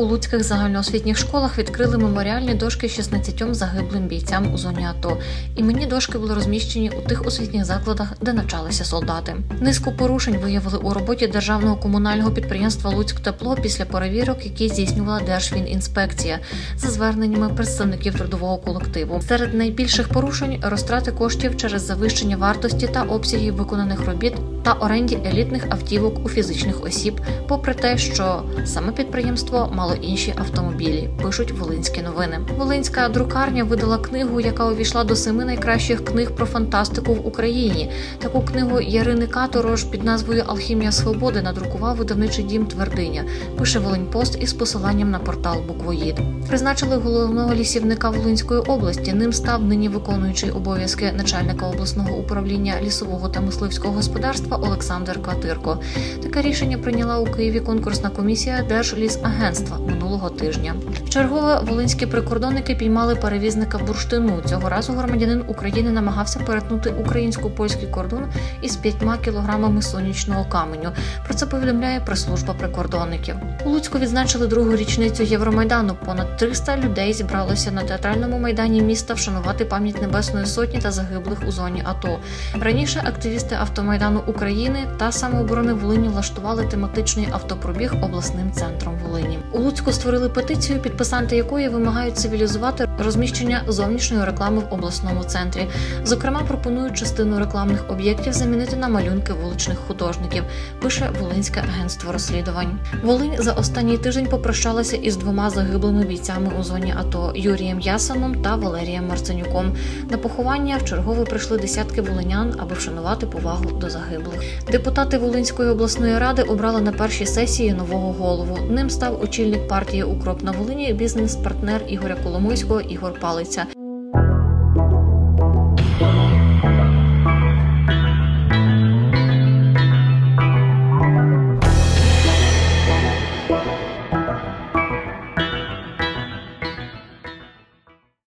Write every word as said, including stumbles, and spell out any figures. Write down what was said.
луцьких загальноосвітніх школах відкрили меморіальні дошки шістнадцятьом загиблим бійцям у зоні АТО. Іменні дошки були розміщені у тих освітніх закладах, де навчалися солдати. Низку порушень виявили у роботі державного комунального підприємства «Луцьктепло» після перевірок, які здійснювала Держфінінспекція за зверненнями представників трудового колективу. Серед найбільших порушень – розтрати коштів через завищення вартості та обсягів виконаних робіт та оренді елітних автівок у фізичних осіб, попри те, що саме підприємство мало інші автомобілі, пишуть Волинські новини. Волинська друкарня видала книгу, яка увійшла до семи найкращих книг про фантастику в Україні. Таку книгу Ярини Каторож під назвою «Алхімія свободи» надрукував видавничий дім «Твердиня», пише Волиньпост із посиланням на портал «Буквоїд». Призначили головного лісівника Волинської області. Ним став нині виконуючий обов'язки начальника обласного управління лісового та мисливського господарства Олександр Кватирко. Таке рішення прийняла у Києві конкурсна комісія Держлісагентства минулого тижня. Вчергове волинські прикордонники піймали перевізника бурштину. Цього разу громадянин України намагався перетнути українсько-польський кордон із п'ятьма кілограмами сонячного каменю. Про це повідомляє прес-служба прикордонників. У Луцьку відзначили другу річницю Євромайдану. Понад триста людей зібралося на театральному майдані міста вшанувати пам'ять Небесної Сотні та загиблих у зоні АТО. Раніше активісти Автомайдану України та самооборони Волині влаштували тематичний автопробіг обласним центром Волині. У Луцьку створили петицію, підписанти якої вимагають цивілізувати розміщення зовнішньої реклами в обласному центрі. Зокрема, пропонують частину рекламних об'єктів замінити на малюнки вуличних художників, пише Волинське агентство розслідувань. Волинь за останній тиждень попрощалася із двома загиблими бійцями у зоні АТО – Юрієм Ясаном та Валерієм Марценюком. На поховання вчергове прийшли десятки волинян, аби вшанувати повагу до загиблих. Депутати Волинської обласної ради обрали на першій сесії нового голову. Ним став очільник партії «Укроп на Волині», бізнес-партнер Ігоря Коломойського Ігор Палиця.